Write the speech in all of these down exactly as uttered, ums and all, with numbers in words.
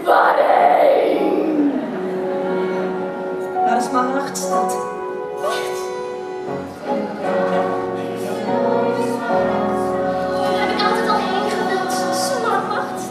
Waarheen? Naar de Smaragdstad. Daar heb ik altijd al heen gewild. Smaragdstad.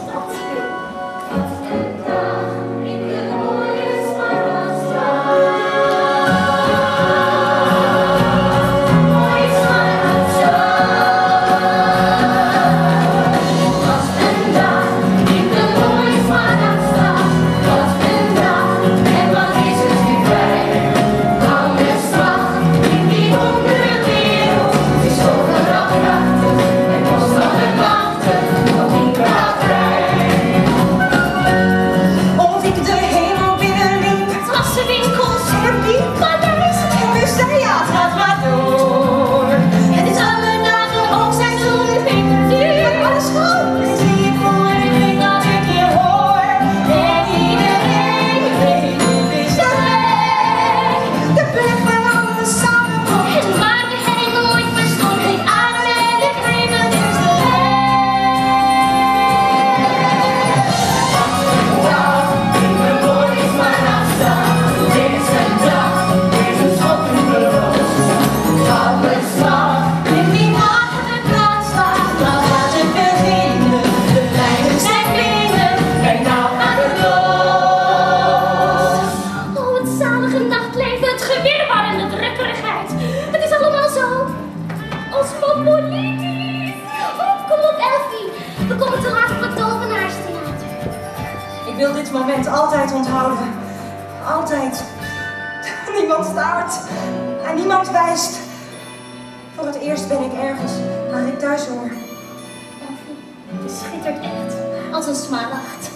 Ik wil dit moment altijd onthouden. Altijd. Niemand staart. En niemand wijst. Voor het eerst ben ik ergens waar ik thuis hoor. Je schittert echt als een smaragd.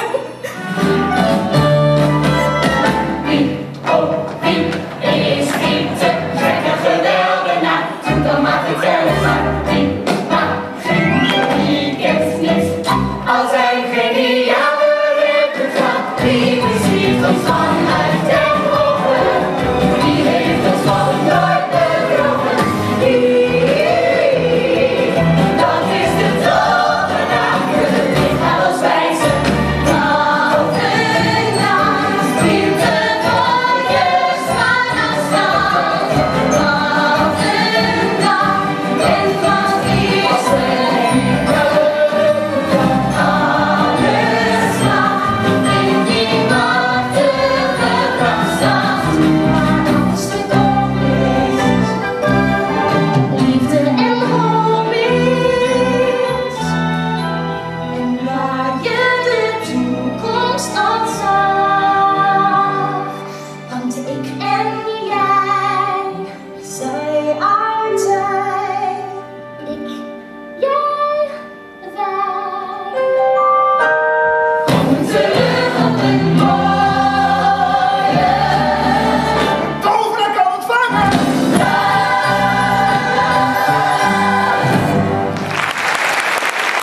Wie, oh wie, is wie te gekke geweldenaar? Doe dan maar vertel het maar. Wie, maar, wie, wie kent niet als hij